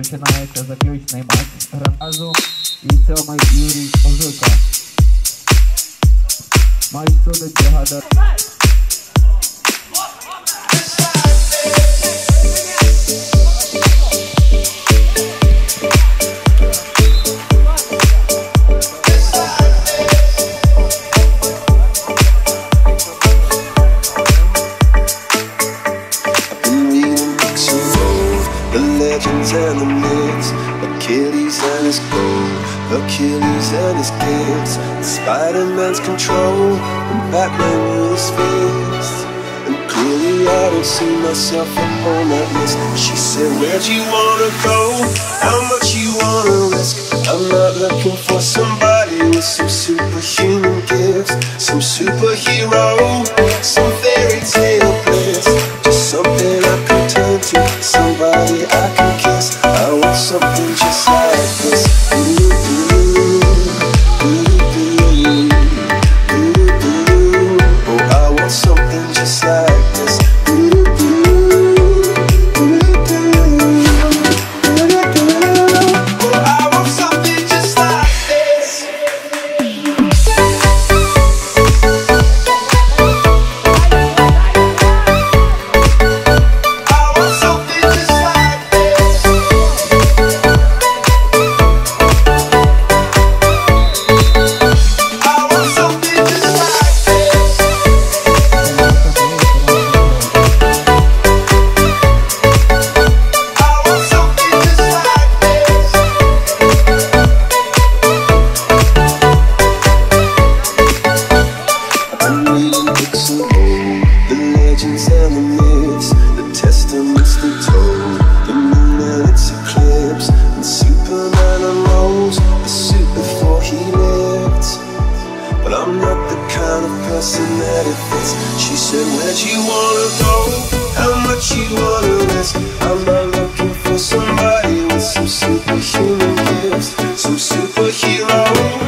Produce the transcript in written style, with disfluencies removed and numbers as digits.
Починається заключний матч разу і 7-й Юрій Озика. Матч судить бригада. Legends and the myths, Achilles and his gold, Achilles and his gifts, Spider-Man's control, and Batman with his fists. And clearly I don't see myself upon that list. She said, where'd you wanna go? How much you wanna risk? I'm not looking for somebody with some superhuman gifts, some superhero, some fairy tale bliss. Just something I can turn to, somebody I can kiss. I want something just like this. Oh, I want something just like this. And the myths, the testaments they told, the moon and its eclipse, and Superman unrolls the suit before he lived. But I'm not the kind of person that it fits. She said, where'd you wanna go? How much you wanna risk? I'm not looking for somebody with some superhuman gifts, some superhero.